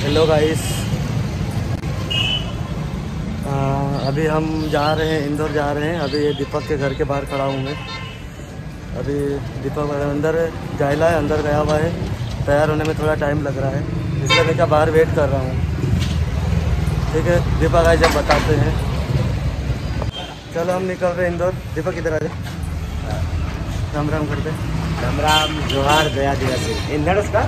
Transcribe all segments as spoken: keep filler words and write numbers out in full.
Hello guys, अभी हम जा रहे हैं, इंदौर जा रहे हैं। अभी ये दीपक के घर के बाहर खड़ा हूँ मैं। अभी दीपक अंदर जायला है, अंदर गया हुआ है। तैयार होने में थोड़ा टाइम लग रहा है, इसलिए मैं क्या बाहर वेट कर रहा हूँ। ठीक है, दीपक आए जब बताते हैं। चलो हम निकल रहे हैं इंदौर। दीपक किधर आ जाए, राम राम करते। राम राम, जोहार, दया दिवस इंदौर का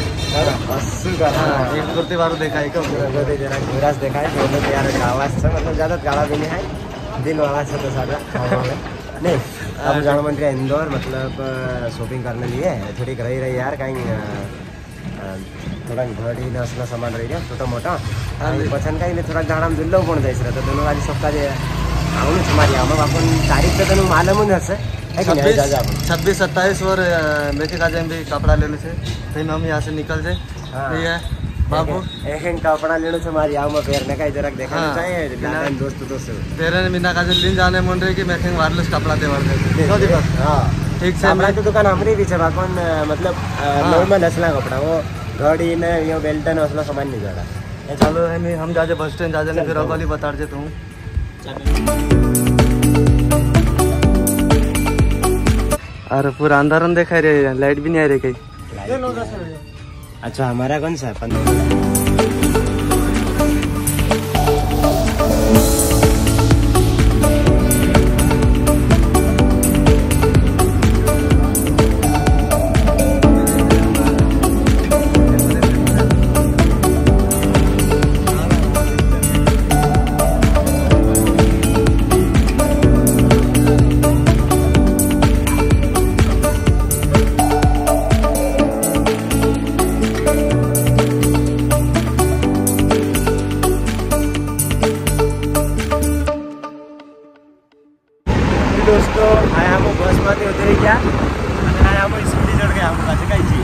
एक कुर्ती बार देखा है, जरा देखा है दोनों तैयार आवाज से, मतलब ज़्यादा गाड़ा भी नहीं है, दिन वाला से तो सारा नहीं। अब जाना मन रहा इंदौर, मतलब शॉपिंग करने लिए थोड़ी रही रही यार, कहीं थोड़ा घड़ी असला सामान रही है छोटा मोटा पसंद कहीं थोड़ा गाड़ा में जुल्लो पण जायचं तर दोनों वाली सप्ताह जे आऊन तुम्हारी मग आपण तारीख तर तेन मालूम हसे छब्बीस सत्ताईस और मेके काजे भी कपड़ा लेने से फिर हम यहाँ से निकल जाए। ठीक है बाबू, एक कपड़ा लेने से हमारी आओ मैं पेरने का इधर देखा चाहिए दोस्त दोस्त तेरे ने बिना काजे लिन जाने मन रही कि मैं कहीं वायरलेस कपड़ा दे वार दे। हाँ ठीक से हमारा तो दुकान हमारी भी है बाकन, मतलब नॉर्मल असला कपड़ा वो घड़ी ने यो बेल्ट ने असला सामान नहीं जा रहा। चलो हम हम जा बस स्टैंड जा जाने, फिर अगली बता देता हूँ। अरे पूरा अंधारन देखा रहे, लाइट भी नहीं आ रही कहीं। अच्छा हमारा कौन सा पंद्रह दोस्तों आया हम बस में उतरी क्या आया हम स्कूटी चढ़ गया हम कहीं कहीं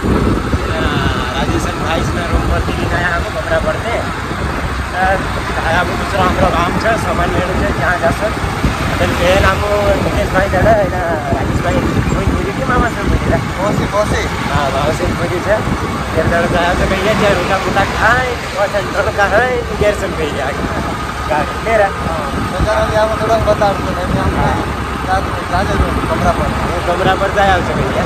राजेशन भाई से रूम पर तीन आया हम कपड़ा पड़ते आया हम दूसरा हमारा काम है सामान लेने से जहाँ जा सक अगर पहले हम मुकेश भाई जड़ा राजेश भाई कोई पूरी की मामा से पूरी कौन सी कौन सी हाँ मामा से पूरी से फिर जड़ जाया तो कहीं जाए उनका मुटा खाए और सेंट्रल का है गैर से कहीं जाए गाड़ी मेरा यहाँ थोड़ा बता कमरा पर कमरा पर जाया भैया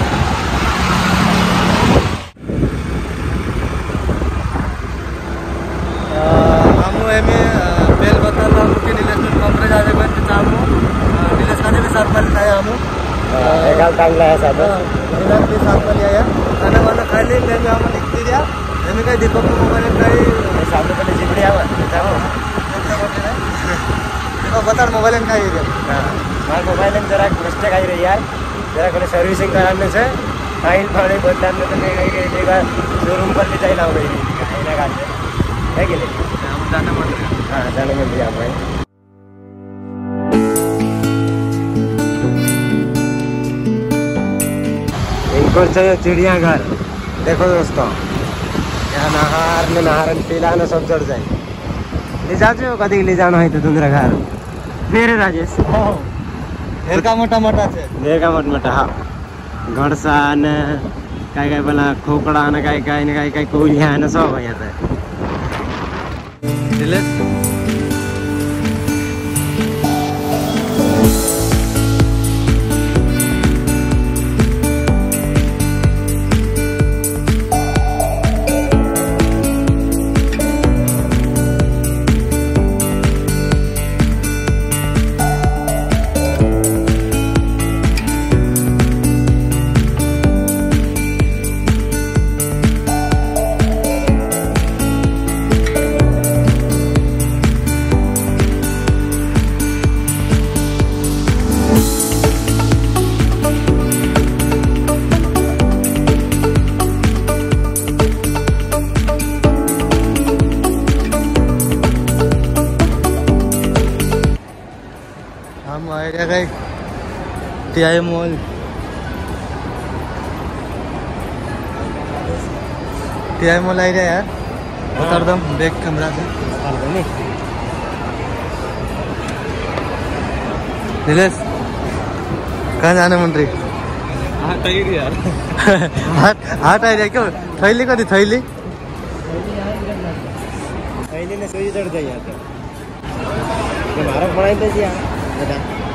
हम बेल बता कि नीलेश कमरे जाने में चाहूँ नीलेश का भी साथ में खाया हम चांगला है साथ नीलेश भी साथ में लिया खाना वाना खा ली मैं हम निकली दिया हमें कहीं दीपक को मोबाइल कहीं सामने पहले चिपड़ी आवा बता मोबाइल खाई मार मोबाइल में जरा मिस्टेक आई रही यार, जरा को सर्विसिंग कराने से फाइल फाड़े बदलाने तो मैं कहीं कहीं जगह शोरूम पर भी चाहिए लाओ गई कहीं ना कहीं है कि नहीं हम जाना पड़ रहा। हाँ जाने में भी आप भाई इनको चाहिए चिड़ियाघर। देखो दोस्तों यहाँ नहार में नहार पीला न सब चढ़ जाए ले जाते कदी ले जाना है तो तुमरा घर मेरे राजेश ढेर का मोटा मोटा से ढेर का मोटा मोटा हाँ घड़सान काय काय बोला खोकड़ा न काय काय न काय काय कोलिया न सब है यहाँ पे। हम आए गए T I mall. T I mall आई यार उतर दम बैक कैमरा से नीलेश कहाँ जाने मन रही हाट यार हाट हाट आई क्यों थैली कति थैली पहले ने सोई चढ़ जाए यहाँ तो मारा पड़ा तो जी बता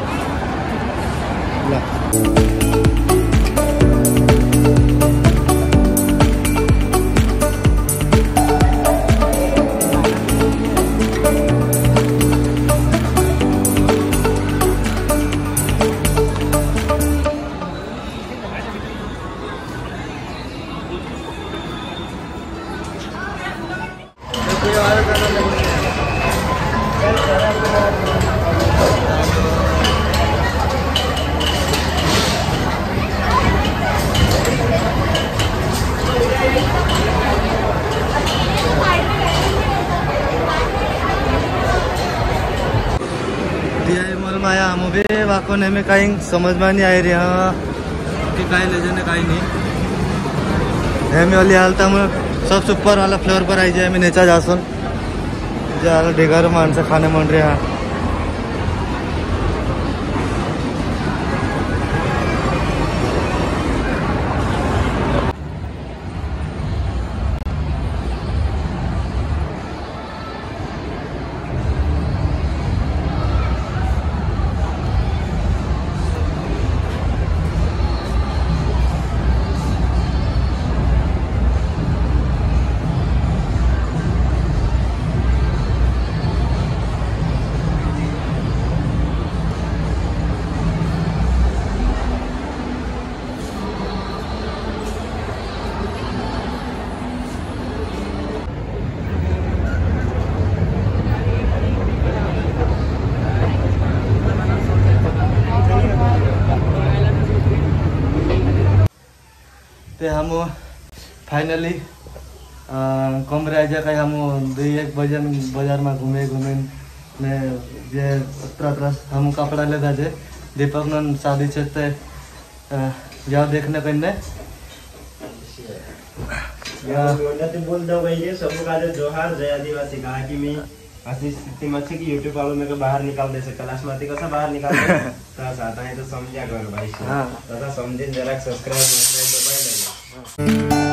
आया हम भी वाको नेहमी काही समज में नहीं आई रही हाँ की काही लेजन काही नहीं नेहमी वाली हालता मग सबसे ऊपर वाला फ्लोर पर आई जाए मैं नीचा जासून जे ढेगार माणसं खाणे म्हण रे हा ते हम फाइनली कम रह जाए हम दुई एक बजे बाजार में घूमे घूमे ने जे त्रस हम कपड़ा लेता जे दीपक न शादी छे ते जाओ देखने कन्ने बोल दो भाई ये सब का जोहार जय आदिवासी कहा कि मैं असी स्थिति में की यूट्यूब वालों में बाहर निकाल दे से कैलाश माती कसा बाहर निकाल दे आता है तो समझा करो भाई हाँ दादा समझे जरा सब्सक्राइब सब्सक्राइब दबाई ले